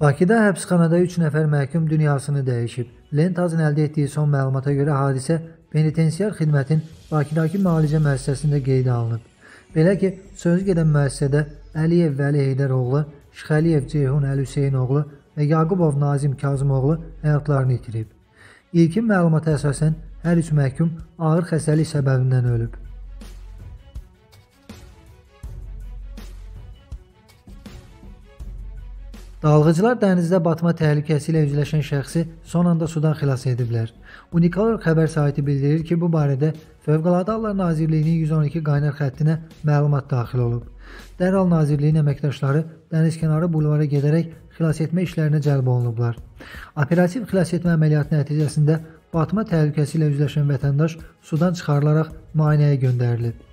Bakıda həbsxanada 3 nəfər məhkum dünyasını dəyişib. Lentazın əldə etdiyi son məlumata görə hadisə penitensiar xidmətin Bakıdakı müalicə müəssisəsində qeydə alınıb. Belə ki, sözü gedən müəssisədə Əliyev Vəli Heydəroğlu, Şıxəliyev Ceyhun Əli Hüseynoğlu və Yaqubov Nazim Kazımoğlu həyatlarını itirib. İlkin məlumata əsasən hər üç məhkum ağır xəstəlik səbəbindən ölüb. Dalğıcılar dənizdə batma təhlükəsi ilə üzləşən şəxsi son anda sudan xilas ediblər. Unikal xəbər saiti bildirir ki, bu barədə Fövqəladə Hallar Nazirliyinin 112 qaynar xəttinə məlumat daxil olub. Dərhal Nazirliyin əməkdaşları dənizkənarı bulvara gedərək xilas etmə işlərinə cəlb olunublar. Operativ xilas etmə əməliyyatı nəticəsində batma təhlükəsi ilə üzləşən vətəndaş sudan çıxarılaraq müayinəyə göndərilib.